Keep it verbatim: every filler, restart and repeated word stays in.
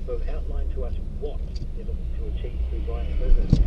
sort of outline to us what you're looking to achieve through buying a business.